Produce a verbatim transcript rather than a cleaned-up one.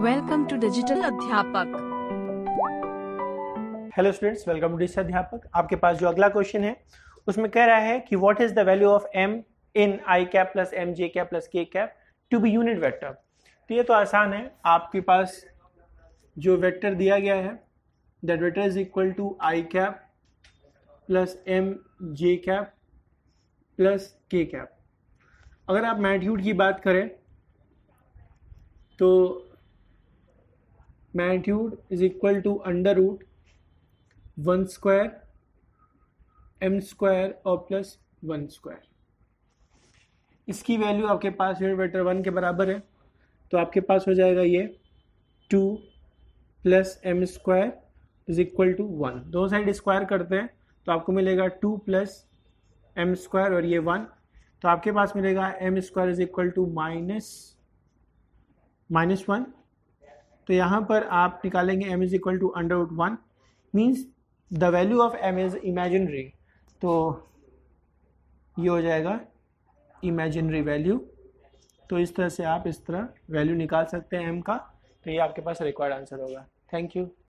Welcome to digital Adhyapak. Hello students, welcome to digital Adhyapak. आपके पास जो अगला क्वेश्चन है उसमें कह रहा है कि what is the value of m in i cap plus m j cap plus k cap to be unit vector. तो ये तो आसान है, आपके पास जो वेक्टर दिया गया है that vector is equal to i cap plus m j cap plus k cap. अगर आप मैग्नीट्यूड की बात करें तो magnitude is equal to under root one square M square और प्लस वन स्क्वायर। इसकी वैल्यू आपके पास यूनिट वेक्टर वन के बराबर है, तो आपके पास हो जाएगा ये two plus M square is equal to one. दो साइड स्क्वायर करते हैं तो आपको मिलेगा टू प्लस एम स्क्वायर और ये वन, तो आपके पास मिलेगा M square is equal to minus minus one. तो यहाँ पर आप निकालेंगे m is equal to under root one, means the value of m is imaginary, तो ये हो जाएगा इमेजिनरी वैल्यू। तो इस तरह से आप इस तरह वैल्यू निकाल सकते हैं m का। तो ये आपके पास रिक्वायर्ड आंसर होगा। Thank you.